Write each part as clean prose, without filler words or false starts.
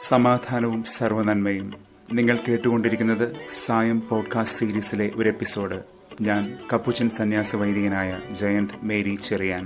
സമാധാനവും സർവ്വനന്മയും. നിങ്ങൾ കേട്ടുകൊണ്ടിരിക്കുന്നത് സായം പോഡ്കാസ്റ്റ് സീരീസിലെ ഒരു എപ്പിസോഡ്. ഞാൻ കപ്പുച്ചൻ സന്യാസ വൈദികനായ ജയന്ത് മേരി ചെറിയാൻ.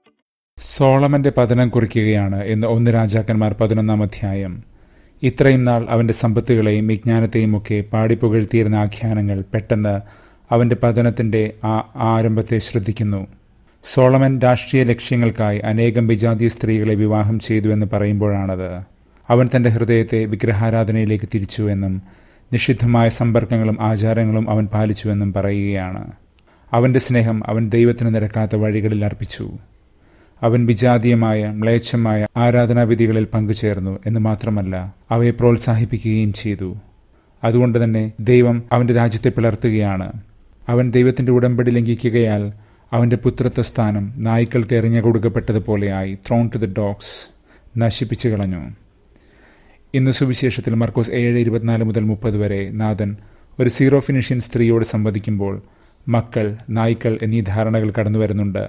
സോളമന്റെ പതനം കുറിക്കുകയാണ് ഇന്ന് 1 രാജാക്കന്മാർ 11 അധ്യായം. ഇത്രയും നാൾ അവന്റെ സമ്പത്തുകളെയും വിജ്ഞാനത്തെയും ഒക്കെ പാടിപ്പുകഴ്ത്തിയിരുന്ന ആഖ്യാനങ്ങൾ പെട്ടെന്ന് അവന്റെ പതനത്തിന്റെ ആരംഭത്തെ ശ്രദ്ധിക്കുന്നു. സോളമൻ രാഷ്ട്രീയ ലക്ഷ്യങ്ങൾക്കായി അനേകം വിജാതീയ സ്ത്രീകളെ വിവാഹം ചെയ്തുവെന്ന് പറയുമ്പോഴാണത്. അവൻ തന്റെ ഹൃദയത്തെ വിഗ്രഹാരാധനയിലേക്ക് തിരിച്ചു എന്നും നിഷിദ്ധമായ സമ്പർക്കങ്ങളും ആചാരങ്ങളും അവൻ പാലിച്ചുവെന്നും പറയുകയാണ്. അവന്റെ സ്നേഹം അവൻ ദൈവത്തിന് നിരക്കാത്ത വഴികളിൽ അർപ്പിച്ചു. അവൻ വിജാതീയമായ മ്ലേച്ഛമായ ആരാധനാവിധികളിൽ പങ്കുചേർന്നു എന്ന് മാത്രമല്ല, അവയെ പ്രോത്സാഹിപ്പിക്കുകയും ചെയ്തു. അതുകൊണ്ട് തന്നെ ദൈവം അവന്റെ രാജ്യത്തെ പിളർത്തുകയാണ്. അവൻ ദൈവത്തിന്റെ ഉടമ്പടി ലംഘിക്കുകയാൽ അവന്റെ പുത്രത്വ സ്ഥാനം നായ്ക്കൾക്ക് എറിഞ്ഞു കൊടുക്കപ്പെട്ടതുപോലെയായി, ത്രോൺ ടു ദ ഡോഗ്സ്, നശിപ്പിച്ചു കളഞ്ഞു. ഇന്ന് സുവിശേഷത്തിൽ മർക്കോസ് 7:24-30 വരെ നാഥൻ ഒരു സീറോ ഫിനിഷ്യൻ സ്ത്രീയോട് സംവദിക്കുമ്പോൾ മക്കൾ, നായ്ക്കൾ എന്നീ ധാരണകൾ കടന്നു വരുന്നുണ്ട്.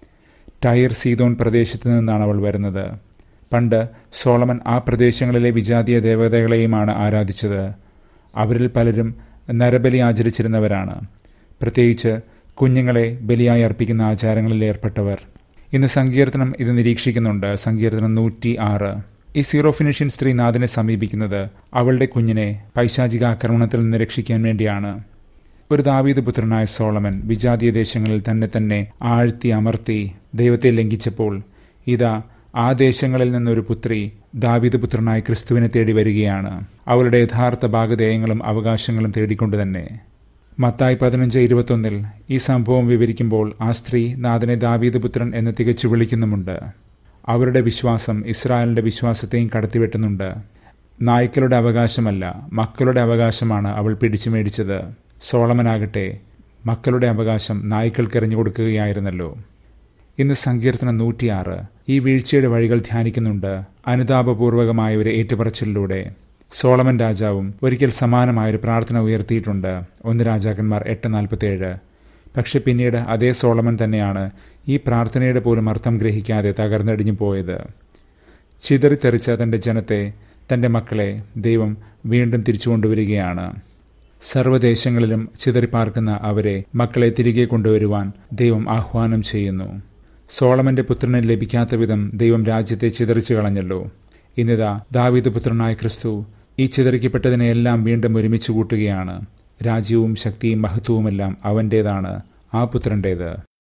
ടയർ സീതോൻ പ്രദേശത്ത് നിന്നാണ് അവൾ വരുന്നത്. പണ്ട് സോളമൻ ആ പ്രദേശങ്ങളിലെ വിജാതീയ ദേവതകളെയുമാണ് ആരാധിച്ചത്. അവരിൽ പലരും നരബലി ആചരിച്ചിരുന്നവരാണ്, പ്രത്യേകിച്ച് കുഞ്ഞുങ്ങളെ ബലിയായി അർപ്പിക്കുന്ന ആചാരങ്ങളിൽ ഏർപ്പെട്ടവർ. ഇന്ന് സങ്കീർത്തനം ഇത് നിരീക്ഷിക്കുന്നുണ്ട്. സങ്കീർത്തനം 106. ഈ സീറോ ഫിനിഷ്യൻ സ്ത്രീ നാഥനെ സമീപിക്കുന്നത് അവളുടെ കുഞ്ഞിനെ പൈശാചിക ആക്രമണത്തിൽ നിന്ന് രക്ഷിക്കാൻ വേണ്ടിയാണ്. ഒരു ദാവീദ് പുത്രനായ സോളമൻ വിജാതീയ ദേശങ്ങളിൽ തന്നെ ആഴ്ത്തി അമർത്തി ദൈവത്തെ ലംഘിച്ചപ്പോൾ ഇതാ ആ ദേശങ്ങളിൽ നിന്നൊരു പുത്രി ദാവീദ് പുത്രനായ ക്രിസ്തുവിനെ തേടി വരികയാണ്, അവളുടെ യഥാർത്ഥ ഭാഗധേയങ്ങളും അവകാശങ്ങളും തേടിക്കൊണ്ട് തന്നെ. മത്തായി 15:21 ഈ സംഭവം വിവരിക്കുമ്പോൾ ആ സ്ത്രീ നാഥനെ ദാവീദ് പുത്രൻ എന്ന് തികച്ചു വിളിക്കുന്നുമുണ്ട്. അവരുടെ വിശ്വാസം ഇസ്രായേലിന്റെ വിശ്വാസത്തെയും കടത്തിവെട്ടുന്നുണ്ട്. നായ്ക്കളുടെ അവകാശമല്ല, മക്കളുടെ അവകാശമാണ് അവൾ പിടിച്ചു മേടിച്ചത്. സോളമനാകട്ടെ മക്കളുടെ അവകാശം നായ്ക്കൾക്കെറിഞ്ഞു കൊടുക്കുകയായിരുന്നല്ലോ. ഇന്ന് സങ്കീർത്തനം 106 ഈ വീഴ്ചയുടെ വഴികൾ ധ്യാനിക്കുന്നുണ്ട് അനുതാപപൂർവകമായ ഒരു ഏറ്റുപറച്ചിലൂടെ. സോളമൻ രാജാവും ഒരിക്കൽ സമാനമായൊരു പ്രാർത്ഥന ഉയർത്തിയിട്ടുണ്ട്. 1 രാജാക്കന്മാർ 8:47. പക്ഷെ പിന്നീട് അതേ സോളമൻ തന്നെയാണ് ഈ പ്രാർത്ഥനയുടെ പോലും അർത്ഥം ഗ്രഹിക്കാതെ തകർന്നടിഞ്ഞു പോയത്. ചിതറിത്തെറിച്ച തന്റെ ജനത്തെ, തന്റെ മക്കളെ ദൈവം വീണ്ടും തിരിച്ചു കൊണ്ടുവരികയാണ്. സർവ്വദേശങ്ങളിലും ചിതറിപ്പാർക്കുന്ന അവരെ, മക്കളെ തിരികെ കൊണ്ടുവരുവാൻ ദൈവം ആഹ്വാനം ചെയ്യുന്നു. സോളമന്റെ പുത്രന് ലഭിക്കാത്ത വിധം ദൈവം രാജ്യത്തെ ചിതറിച്ചു കളഞ്ഞല്ലോ. ഇന്നിതാ ദാവീദ് പുത്രനായ ക്രിസ്തു ഈ ചിതറിക്കപ്പെട്ടതിനെയെല്ലാം വീണ്ടും ഒരുമിച്ച് കൂട്ടുകയാണ്. രാജ്യവും ശക്തിയും മഹത്വവുമെല്ലാം അവൻ്റേതാണ്, ആ പുത്രൻ്റേത്.